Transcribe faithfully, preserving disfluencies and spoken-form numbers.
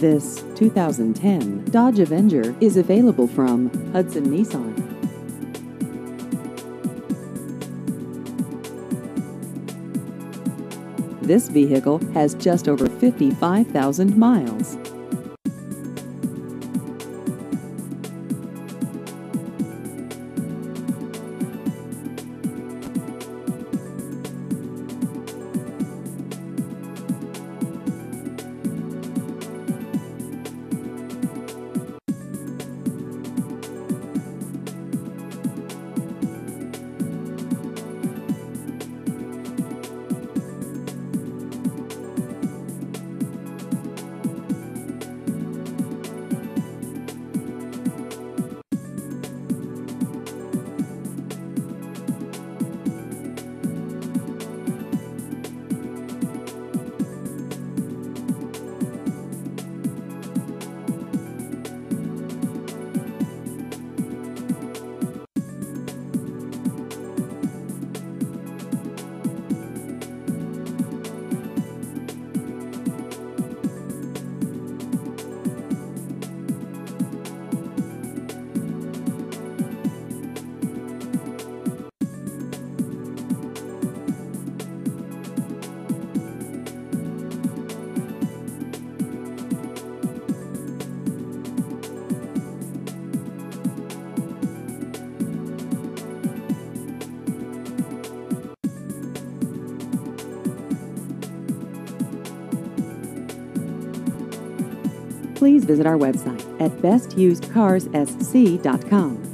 This two thousand ten Dodge Avenger is available from Hudson Nissan. This vehicle has just over fifty-five thousand miles. Please visit our website at best used cars s c dot com.